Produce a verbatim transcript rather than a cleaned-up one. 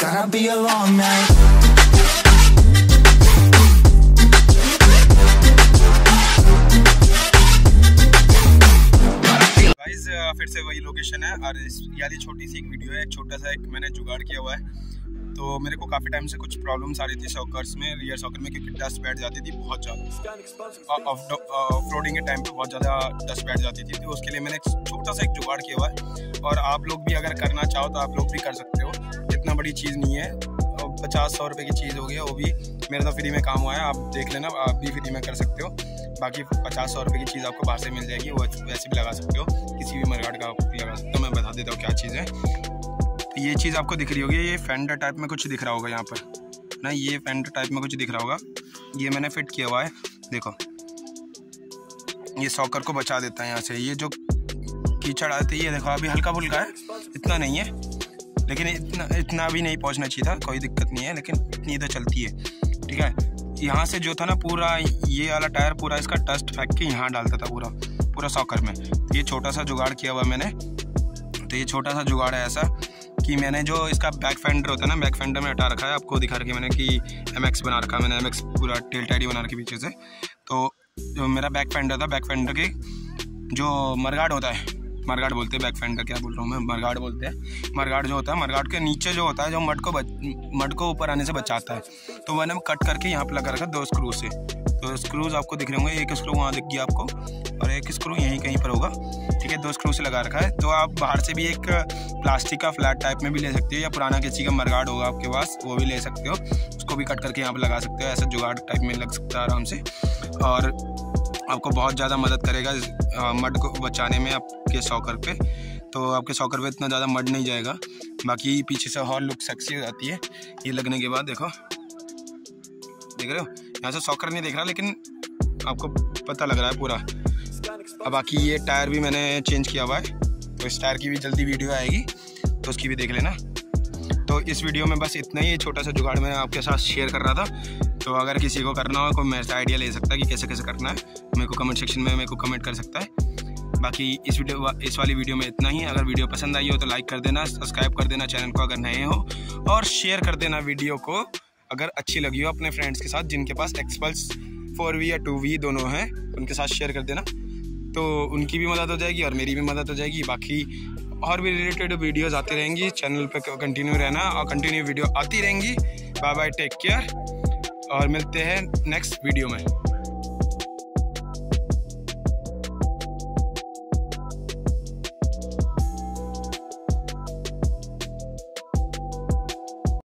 gonna be a long night. Guys फिर से वही लोकेशन है और यानी छोटी सी एक वीडियो है। एक छोटा सा एक मैंने जुगाड़ किया हुआ है। तो मेरे को काफ़ी टाइम से कुछ प्रॉब्लम्स आ रही थी सॉकर्स में, रियर सॉकर में, क्योंकि डस्ट बैठ जाती थी बहुत ज़्यादा। ऑफ रोडिंग के टाइम पे बहुत ज़्यादा डस्ट बैठ जाती थी। तो उसके लिए मैंने एक छोटा सा एक जुगाड़ किया हुआ है और आप लोग भी अगर करना चाहो तो आप लोग भी कर सकते हो। इतना बड़ी चीज़ नहीं है, पचास सौ रुपये की चीज़ हो गई है, वो भी मेरा तो फ्री में काम हुआ है। आप देख लेना, आप भी फ्री में कर सकते हो। बाकी पचास सौ रुपये की चीज़ आपको बाहर से मिल जाएगी, वो वैसे भी लगा सकते हो, किसी भी मरगाट का लगा सकते हो। मैं बता देता हूँ क्या चीज़ है। तो ये चीज़ आपको दिख रही होगी, ये फेंडर टाइप में कुछ दिख रहा होगा यहाँ पर ना, ये फेंडर टाइप में कुछ दिख रहा होगा। ये मैंने फिट किया हुआ है, देखो ये सॉकर को बचा देता है यहाँ से। ये जो कीचड़ आती है, ये देखो अभी हल्का फुल्का है, इतना नहीं है, लेकिन इतना इतना भी नहीं पहुँचना चाहिए था। कोई दिक्कत नहीं है, लेकिन इतनी तो चलती है, ठीक है। यहाँ से जो था ना पूरा ये वाला टायर पूरा इसका डस्ट फेंक के यहाँ डालता था पूरा पूरा सॉकर में। ये छोटा सा जुगाड़ किया हुआ मैंने। तो ये छोटा सा जुगाड़ है ऐसा कि मैंने जो इसका बैक फेंडर होता है ना, बैक फेंडर में हटा रखा है, आपको दिखा रखी मैंने कि एम एक्स बना रखा है मैंने, एम एक्स पूरा टेल टाइडी बना रखी पीछे से। तो जो मेरा बैक फेंडर था, बैक फेंडर के जो मरगाड होता है, मरगाड बोलते हैं, बैक फेंडर क्या बोल रहा हूँ मैं, मरगाड बोलते हैं। मरगाड जो होता है, मरगाड के नीचे जो होता है, जो मड को मड को ऊपर आने से बचाता है, तो मैंने कट करके यहाँ पर लगा रखा दो स्क्रू से। तो स्क्रूज आपको दिख रहे होंगे, एक स्क्रू वहाँ दिख गया आपको और एक स्क्रू यहीं कहीं पर होगा, ठीक है। दो स्क्रू से लगा रखा है। तो आप बाहर से भी एक प्लास्टिक का फ्लैट टाइप में भी ले सकते हो, या पुराना किसी का मरगाड होगा आपके पास, वो भी ले सकते हो, उसको भी कट करके यहाँ पर लगा सकते हो। ऐसा जुगाड़ टाइप में लग सकता है आराम से, और आपको बहुत ज़्यादा मदद करेगा मड को बचाने में आपके सॉकर पे। तो आपके सॉकर पे इतना ज़्यादा मड नहीं जाएगा। बाकी पीछे से और लुक सेक्सी हो जाती है ये लगने के बाद। देखो देख रहे हो, यहाँ से सॉकर नहीं दिख रहा, लेकिन आपको पता लग रहा है पूरा। अब बाकी ये टायर भी मैंने चेंज किया हुआ है, तो इस टायर की भी जल्दी वीडियो आएगी, तो उसकी भी देख लेना। तो इस वीडियो में बस इतना ही छोटा सा जुगाड़ मैं आपके साथ शेयर कर रहा था। तो अगर किसी को करना हो, कोई मेरे से आइडिया ले सकता है कि कैसे कैसे करना है, मेरे को कमेंट सेक्शन में मेरे को कमेंट कर सकता है। बाकी इस वीडियो इस वाली वीडियो में इतना ही। अगर वीडियो पसंद आई हो तो लाइक कर देना, सब्सक्राइब कर देना चैनल को अगर नए हो, और शेयर कर देना वीडियो को अगर अच्छी लगी हो अपने फ्रेंड्स के साथ, जिनके पास एक्सपल्स फोर वी या टू वी दोनों हैं, उनके साथ शेयर कर देना। तो उनकी भी मदद हो जाएगी और मेरी भी मदद हो जाएगी। बाकी और भी रिलेटेड वीडियोस आती रहेंगी, चैनल पे कंटिन्यू रहना और कंटिन्यू वीडियो आती रहेंगी। बाय बाय, टेक केयर, और मिलते हैं नेक्स्ट वीडियो में।